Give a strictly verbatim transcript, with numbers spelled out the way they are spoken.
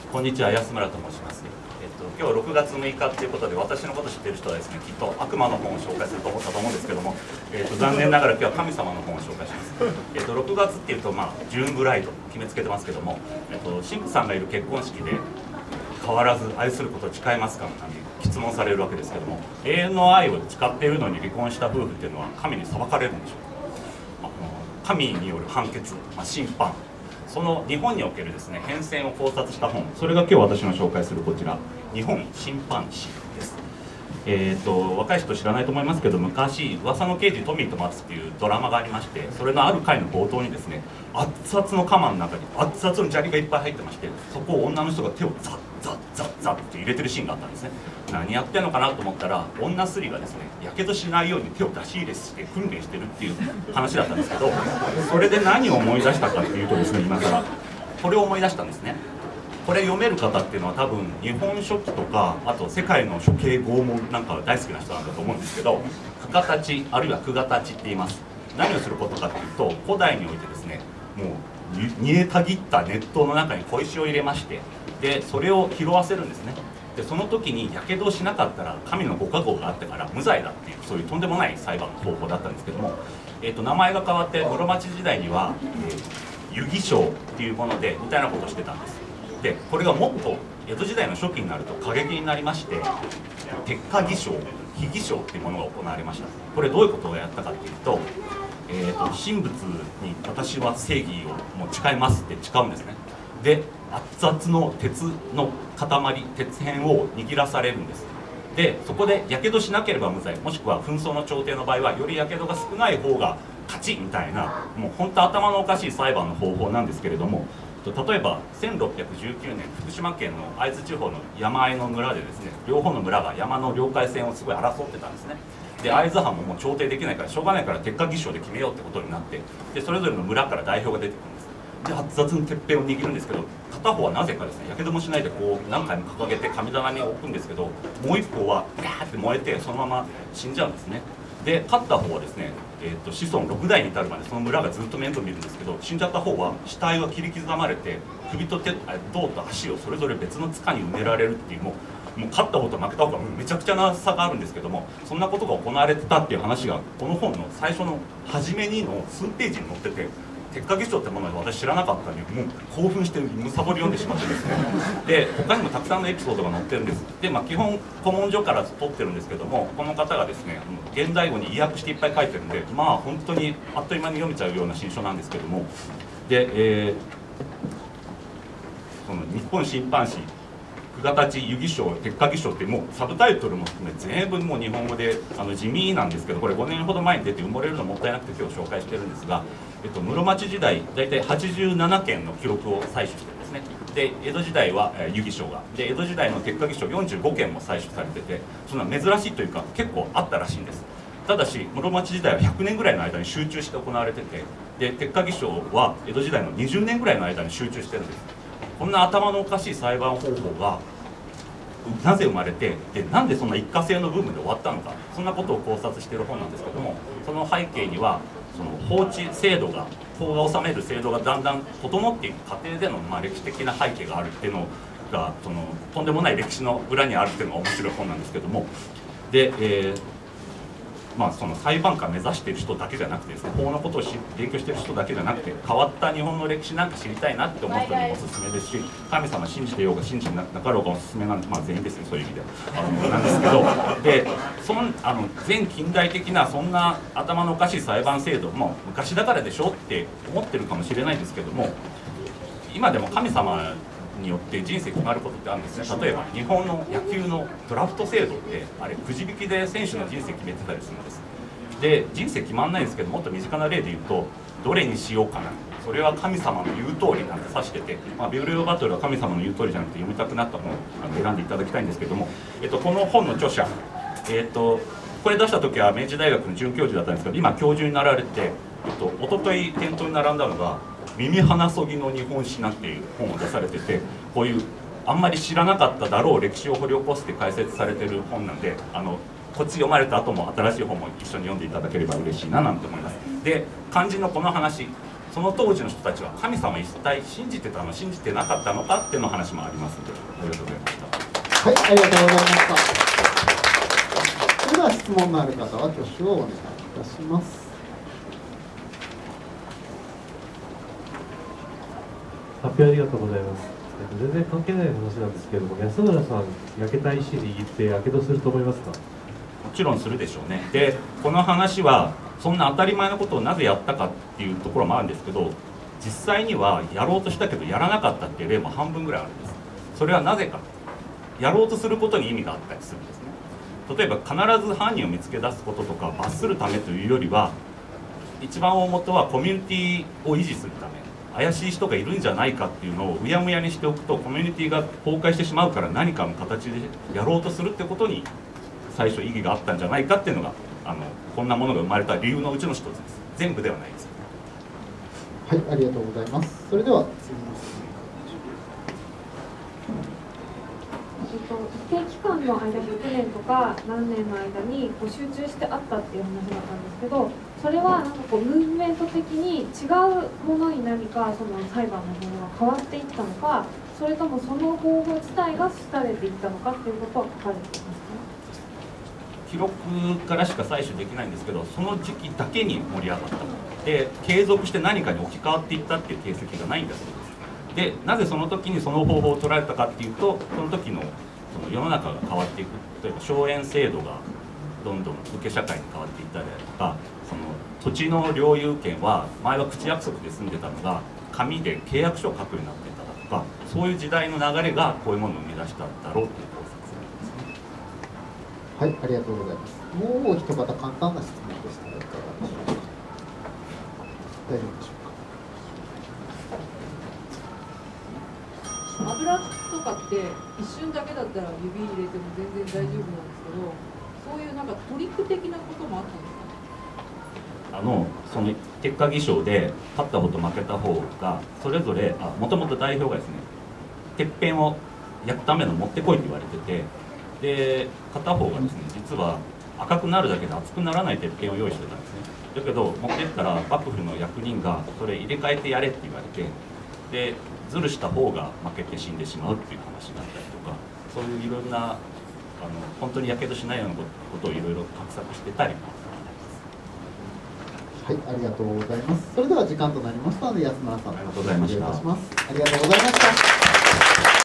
こんにちは、安村と申します。えっと、今日ろくがつむいかということで、私のこと知っている人はですね、きっと悪魔の本を紹介すると思ったと思うんですけども、えっと、残念ながら今日は神様の本を紹介します。えっと、ろくがつっていうと、まあ、ジューンブライド決めつけてますけども、えっと、神父さんがいる結婚式で、変わらず愛することを誓いますかなんて質問されるわけですけども、永遠の愛を誓っているのに離婚した夫婦っていうのは神に裁かれるんでしょうか。あの神による判決、まあ、審判、その日本におけるですね変遷を考察した本、それが今日私の紹介するこちら「日本審判史」です。えーと若い人知らないと思いますけど、昔「噂の刑事トミーと松」っていうドラマがありまして、それのある回の冒頭にですね、熱々の釜の中に熱々の砂利がいっぱい入ってまして、そこを女の人が手をザッザッザッザッって入れてるシーンがあったんですね。何やってんのかなと思ったら、女スリがですねやけどしないように手を出し入れして訓練してるっていう話だったんですけど、それで何を思い出したかっていうとですね、今更これを思い出したんですね。これ読める方っていうのは多分日本書紀とか、あと世界の処刑拷問なんか大好きな人なんだと思うんですけど、九方立ちあるいは九方立ちって言います。何をすることかっていうと、古代においてですね、もう煮えたぎった熱湯の中に小石を入れまして、でそれを拾わせるんですね。でその時にやけどをしなかったら神のご加護があってから無罪だっていう、そういうとんでもない裁判の方法だったんですけども、えー、と名前が変わって室町時代には、えー、遊戯賞っていうものでみたいなことをしてたんです。でこれがもっと江戸時代の初期になると過激になりまして、鉄火儀賞、火儀賞っていうものが行われました。これどういうことをやったかっていうと、えー、と神仏に私は正義をもう誓いますって誓うんですね。で熱々の鉄の塊、鉄片を握らされるんです。でそこでやけどしなければ無罪、もしくは紛争の調停の場合はよりやけどが少ない方が勝ちみたいな、もう本当頭のおかしい裁判の方法なんですけれども、例えばせんろっぴゃくじゅうきゅうねん福島県の会津地方の山あいの村でですね、両方の村が山の領海線をすごい争ってたんですね。で会津藩ももう調停できないからしょうがないから鉄火儀賞で決めようってことになって、でそれぞれの村から代表が出てくるんです。で熱々の鉄片を握るんですけど、片方はなぜかですねやけどもしないでこう何回も掲げて神棚に置くんですけど、もう一方はビャーって燃えてそのまま死んじゃうんですね。で勝った方はですね、えー、と子孫ろくだいに至るまでその村がずっと面倒見るんですけど、死んじゃった方は死体は切り刻まれて首と手、胴と足をそれぞれ別の塚に埋められるっていう、もうもう勝った方と負けた方がめちゃくちゃな差があるんですけども、そんなことが行われてたっていう話がこの本の最初の初めにの数ページに載ってて、鉄火儀賞ってものは私知らなかったのにもう興奮してむさぼり読んでしまってですね、で他にもたくさんのエピソードが載ってるんです。で、まあ、基本古文書から取ってるんですけども、この方がですね現代語に意訳していっぱい書いてるんで、まあ本当にあっという間に読めちゃうような新書なんですけども、で、えー、その日本審判史九方立ち遊戯賞鉄火儀賞ってもうサブタイトルも含め全部もう日本語であの地味なんですけど、これごねんほど前に出て埋もれるのもったいなくて今日紹介してるんですが、えっと、室町時代大体はちじゅうななけんの記録を採取してるんですね。で江戸時代は遊戯賞がで江戸時代の鉄火儀賞よんじゅうごけんも採取されてて、そんな珍しいというか結構あったらしいんです。ただし室町時代はひゃくねんぐらいの間に集中して行われてて、で鉄火儀賞は江戸時代のにじゅうねんぐらいの間に集中してるんです。こんな頭のおかしい裁判方法がなぜ生まれて、でなんでそんな一過性の部分で終わったのか、そんなことを考察している本なんですけども、その背景にはその法治制度が法が治める制度がだんだん整っていく過程での、まあ、歴史的な背景があるっていうのが、そのとんでもない歴史の裏にあるっていうのが面白い本なんですけども、で、えーまあ、その裁判官目指している人だけじゃなくてですね、法のことを勉強している人だけじゃなくて、変わった日本の歴史なんか知りたいなって思う人にもおすすめですし、神様信じてようが信じなかろうがおすすめなんで、まあ、全員ですね、そういう意味であのなんですけど、でそんあの前近代的なそんな頭のおかしい裁判制度も昔だからでしょって思ってるかもしれないんですけども、今でも神様によって人生決まることってあるんですね。例えば日本の野球のドラフト制度ってあれくじ引きで選手の人生決めてたりするんです。で人生決まんないんですけど、もっと身近な例で言うとどれにしようかな、それは神様の言う通りなんて指してて、まあ、ビブリオバトルは神様の言う通りじゃなくて読みたくなった本を選んでいただきたいんですけども、えっと、この本の著者、えっと、これ出した時は明治大学の准教授だったんですけど、今教授になられて、えっと一昨日店頭に並んだのが耳鼻そぎの日本史なんていう本を出されてて、こういうあんまり知らなかっただろう歴史を掘り起こして解説されてる本なんで、あのこっち読まれた後も新しい本も一緒に読んでいただければ嬉しいななんて思います。で肝心のこの話、 その当時の人たちは神様一体信じてたの信じてなかったのかっていうの話もありますので、ありがとうございました。 はい、ありがとうございました。それでは質問のある方は挙手をお願いいたします。 発表ありがとうございます。全然関係ない話なんですけれども、安村さん、焼けた石握ってやけどすると思いますか？ もちろんするでしょうね。で、この話はそんな当たり前のことをなぜやったかっていうところもあるんですけど、実際にはやろうとしたけどやらなかったっていう例も半分ぐらいあるんです。それはなぜか、やろうとすることに意味があったりするんですね。例えば必ず犯人を見つけ出すこととか罰するためというよりは、一番大元はコミュニティを維持するため、怪しい人がいるんじゃないかっていうのをうやむやにしておくとコミュニティが崩壊してしまうから、何かの形でやろうとするってことに最初意義があったんじゃないかっていうのが、あのこんなものが生まれた理由のうちの一つです。全部ではないです。 はい、ありがとうございます。それでは次の質問。一定期間の間、ひゃくねんとか何年の間にこう集中してあったっていう話だったんですけど、それはなんかこうムーブメント的に違うものに何かその裁判のものが変わっていったのか、それともその方法自体が廃れていったのかっていうことは書かれていますか？ 記録からしか採取できないんですけど、その時期だけに盛り上がったで、継続して何かに置き換わっていったっていう形跡がないんだそうです。で、なぜその時にその方法を取られたかっていうと、その時のその世の中が変わっていく、例えば荘園制度がどんどん受け社会に変わっていったりだとか、その土地の領有権は前は口約束で住んでたのが紙で契約書を書くようになっていただとか、そういう時代の流れがこういうものを生み出したんだろうという考察ですね。 はい、ありがとうございます。もうお一方、簡単な質問でしたが、いかがでしょうか。大丈夫でしょうか。 油とかって一瞬だけだったら指入れても全然大丈夫なんですけど、そういうなんかトリック的なこともあったんですか？ あのその結果議賞で勝った方と負けた方がそれぞれ、もともと代表がですね、てっぺんを焼くための持ってこいって言われてて、で片方がですね、実は赤くなるだけで熱くならないてっぺんを用意してたんですね。だけど持ってったら幕府の役人がそれ入れ替えてやれって言われて、でズルした方が負けて死んでしまうっていう話だったりとか、そういういろんなあの本当にやけどしないようなことをいろいろ画策してたりもはい、ありがとうございます。それでは時間となりましたので、安村さん、 ありがとうございました。 ありがとうございました。